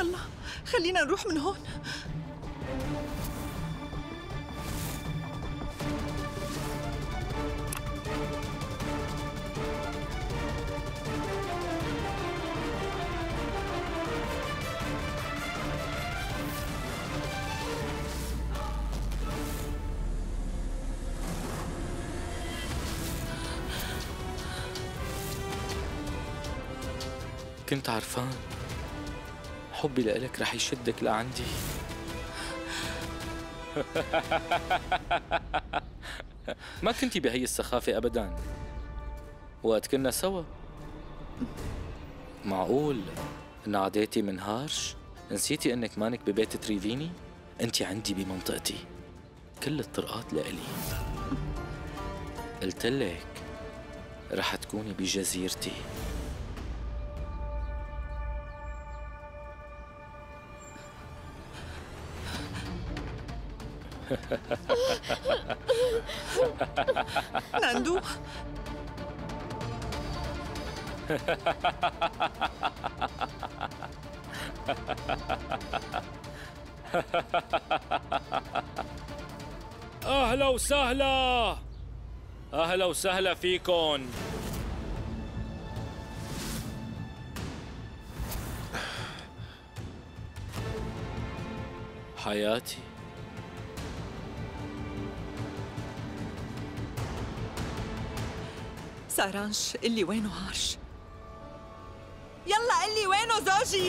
يلا خلينا نروح من هون. كنت عرفان حبي لإلك رح يشدك لعندي. ما كنتي بهي السخافة أبداً وقت كنا سوا. معقول نعديتي من هارش؟ نسيتي إنك مانك ببيت تريفيني؟ أنتي عندي بمنطقتي، كل الطرقات لإلي. قلتلك رح تكوني بجزيرتي. ناندو أهلا وسهلا، أهلا وسهلا فيكن. حياتي سارانش، اللي وينه هارش؟ يلا اللي وينه زوجي؟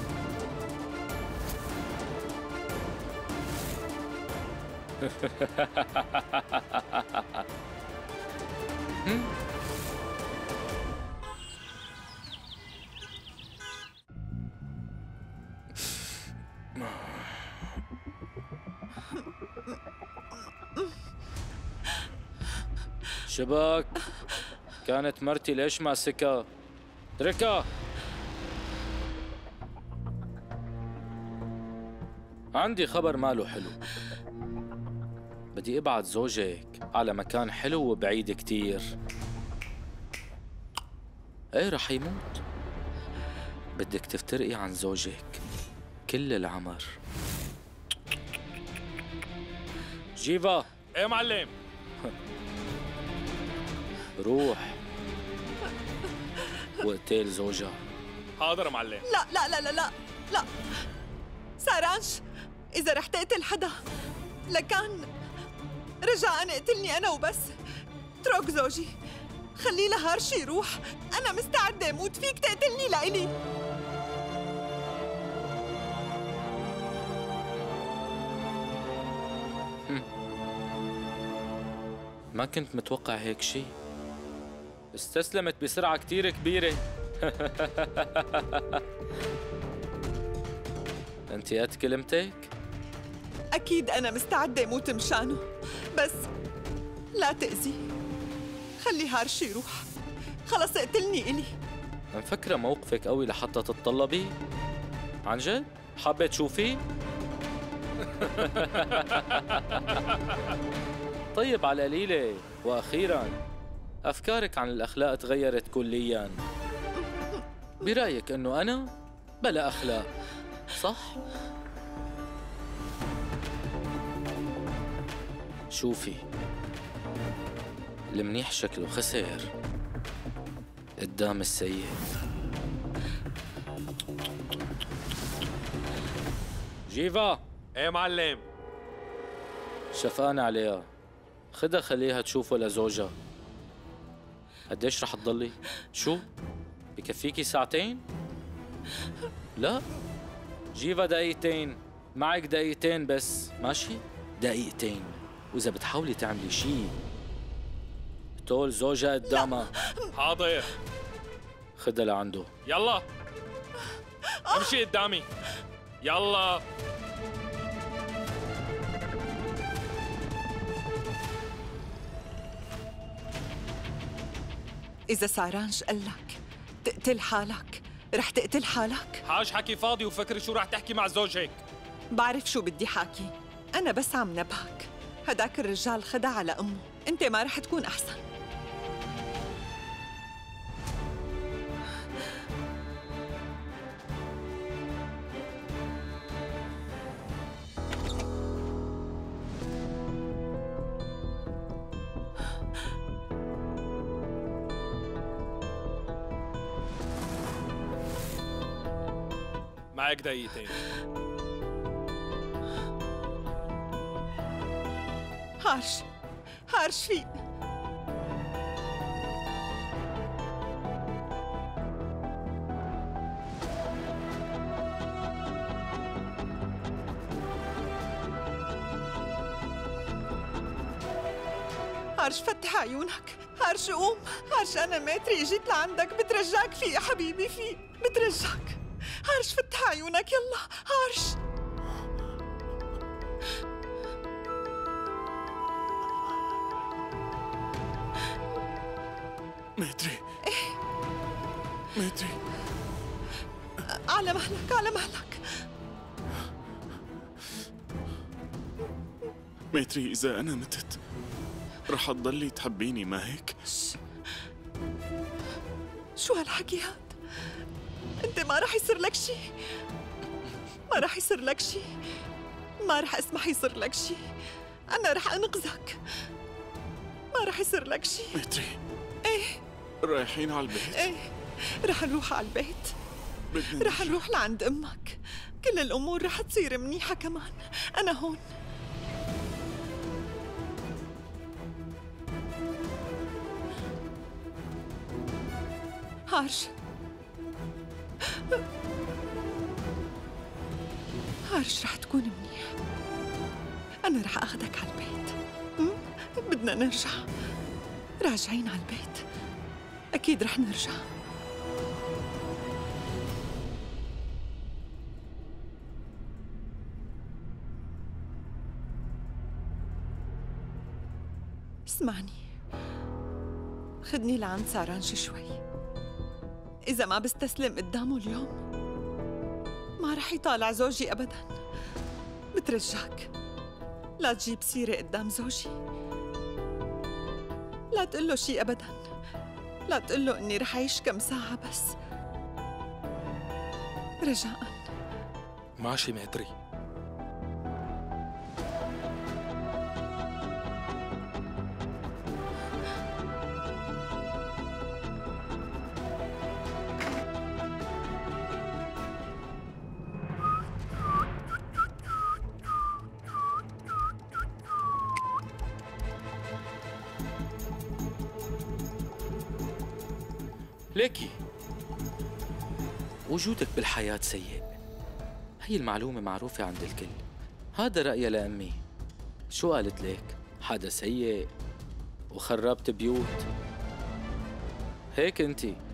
شباك، كانت مرتي ليش ماسكها؟ اتركها. عندي خبر ماله حلو. بدي ابعت زوجك على مكان حلو وبعيد كتير. ايه رح يموت. بدك تفترقي عن زوجك كل العمر. جيفا. ايه معلم. روح واقتل زوجها. حاضر معلم. لا لا لا لا لا لا سارانش، إذا رح تقتل حدا لكان رجاءً اقتلني أنا وبس. اترك زوجي، خليه لهارش يروح. أنا مستعدة أموت، فيك تقتلني لإلي. ما كنت متوقع هيك شي. استسلمت بسرعة كتير كبيرة. انتي قد كلمتك؟ أكيد أنا مستعدة أموت مشانه، بس لا تأذي، خلي هارش يروح. خلص اقتلني إلي. مفكرة موقفك قوي لحتى تتطلبي؟ عن جد؟ حابة تشوفي؟ طيب على القليلة. وأخيراً أفكارك عن الأخلاق تغيرت كلياً. برأيك أنه أنا بلا أخلاق، صح؟ شوفي، المنيح شكله خسر قدام السيء. جيفا. ايه معلم. شفقان عليها، خدها خليها تشوفه لزوجها. قديش رح تضلي؟ شو؟ بكفيكي ساعتين؟ لا، جيفا دقيقتين، معك دقيقتين بس، ماشي؟ دقيقتين، وإذا بتحاولي تعملي شي تقول زوجها قدامها. حاضر. خدها لعنده. يلا امشي قدامي. يلا. إذا سارانش قالك تقتل حالك، رح تقتل حالك؟ حاج حكي فاضي وفكري شو رح تحكي مع زوجك. بعرف شو بدي حاكي، أنا بس عم نبهك. هداك الرجال خدع على أمه، أنت ما رح تكون أحسن. معك دقيقتين. هارش فيق. هارش فتح عيونك. هارش قوم. هارش أنا ماتري جيت لعندك، بترجاك فيق يا حبيبي، فيق بترجاك. هارش فتح عيونك يلا. هارش ماتري. ماتري على مهلك، على مهلك. ماتري، إذا أنا متت رح تضلي تحبيني، ما هيك؟ شو هالحكي هاد؟ انت ما رح يصير لك شي، ما رح يصير لك شي، ما رح اسمح يصير لك شي. انا رح انقذك، ما رح يصير لك شي. ماتري. ايه رايحين على البيت؟ ايه رح نروح على البيت، بدنا رح نروح لعند امك. كل الامور رح تصير منيحة كمان. انا هون. هارش رح تكون منيح. أنا رح أخدك على البيت. بدنا نرجع. راجعين على البيت. أكيد رح نرجع. اسمعني، خدني لعند سارانش شوي. إذا ما بستسلم قدامه اليوم ما رح يطالع زوجي أبداً. بترجاك لا تجيب سيرة قدام زوجي، لا تقول له شي أبداً، لا تقول له إني رح أعيش كم ساعة بس. رجاءً. ماشي ماتري. ليكي وجودك بالحياة سيء، هي المعلومة معروفة عند الكل. هذا رأيي لأمي. شو قالت لك؟ حدا سيء وخربت بيوت، هيك انتي